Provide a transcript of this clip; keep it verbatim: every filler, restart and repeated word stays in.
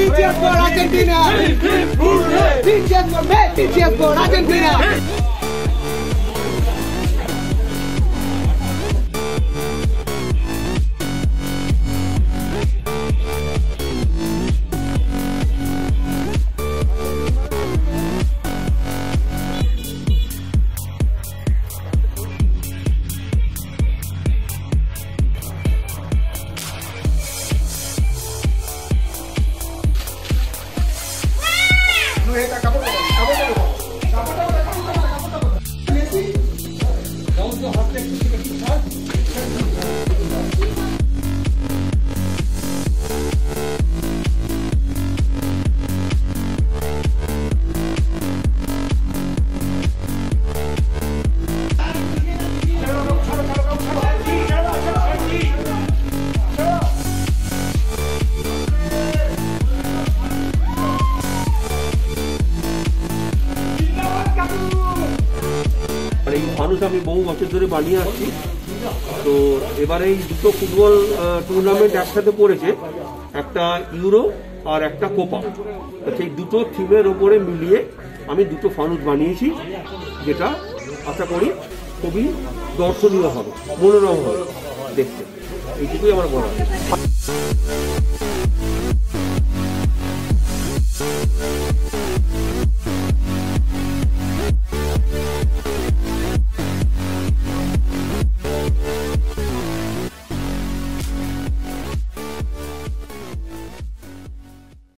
cheers for Argentina! Three cheers for Messi! Cheers for Argentina! মানুষ আমি বহু বছর ধরে বানিয়ে আসছি। তো এবারে এই দুটো ফুটবল টুর্নামেন্ট একসাথে পড়েছে, একটা ইউরো আর একটা কোপা। তো সেই দুটো থিমের ওপরে মিলিয়ে আমি দুটো ফানুস বানিয়েছি, যেটা আশা করি খুবই দর্শনীয় হবে, মনোরম হবে দেখতে। এইটুকুই আমার বলা।